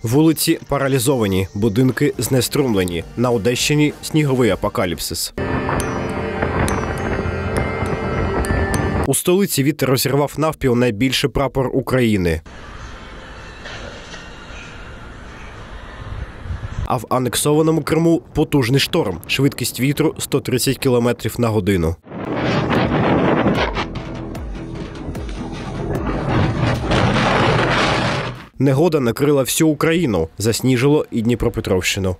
Вулиці паралізовані, будинки знеструмлені. На Одещині сніговий апокаліпсис. У столиці вітер розірвав навпіл найбільший прапор України. А в анексованому Криму потужний шторм. Швидкість вітру – 130 км на годину. Негода накрила всю Україну, засніжило і Дніпропетровщину.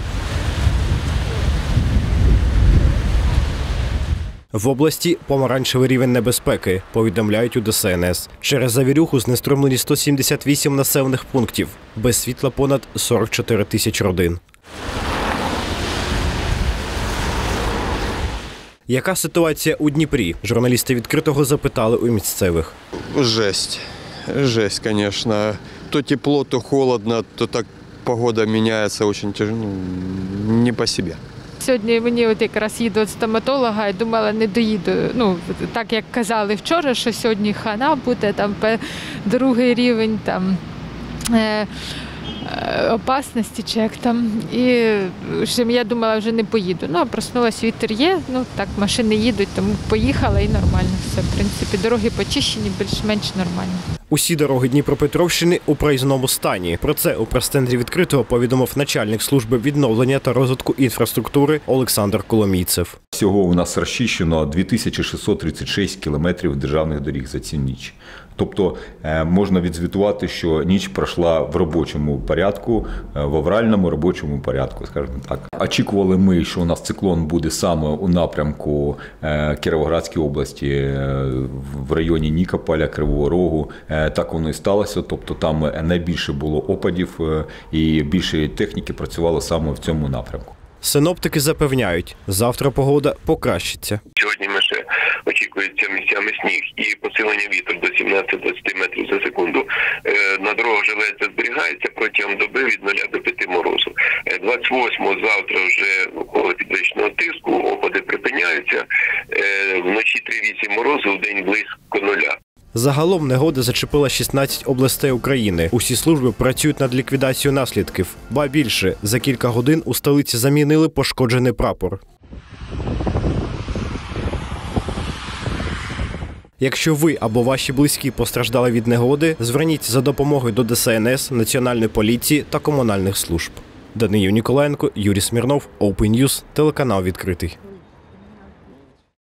В області помаранчевий рівень небезпеки, повідомляють у ДСНС. Через завірюху знеструмлені 178 населених пунктів. Без світла понад 44 тисячі родин. Яка ситуація у Дніпрі? Журналісти «Відкритого» запитали у місцевих. Жесть. Жесть, конечно. То тепло, то холодно, то так погода меняется очень тяжело, не по себе. Сьогодні мені якраз їду від стоматолога і думала, не доїду. Так як казали вчора, що сьогодні хана буде, там другий рівень там, опасності, чи як там. І я думала, вже не поїду. А проснулась, вітер є, так, машини їдуть, тому поїхала і нормально все. В принципі, дороги почищені, більш-менш нормально. Усі дороги Дніпропетровщини у проїзному стані. Про це у прес-центрі «Відкритого» повідомив начальник служби відновлення та розвитку інфраструктури Олександр Коломійцев. Всього у нас розчищено 2636 кілометрів державних доріг за цю ніч. Тобто можна відзвітувати, що ніч пройшла в робочому порядку, в авральному робочому порядку, скажімо так. Очікували ми, що у нас циклон буде саме у напрямку Кіровоградської області, в районі Нікополя, Кривого Рогу. Так воно і сталося, тобто там найбільше було опадів і більше техніки працювало саме в цьому напрямку. Синоптики запевняють, завтра погода покращиться. Сьогодні ми ще очікується місцями сніг і посилення вітру до 17-20 метрів за секунду. На дорогах железця зберігається протягом доби від 0 до 5 морозу. 28-го завтра вже около підвищеного тиску, опади припиняються. Вночі 3-8 морозу, в день близько 0. Загалом негода зачепила 16 областей України. Усі служби працюють над ліквідацією наслідків. Ба більше, за кілька годин у столиці замінили пошкоджений прапор. Якщо ви або ваші близькі постраждали від негоди, зверніться за допомогою до ДСНС, Національної поліції та комунальних служб. Даниїл Ніколаєнко, Юрій Смірнов, Open News, телеканал «Відкритий».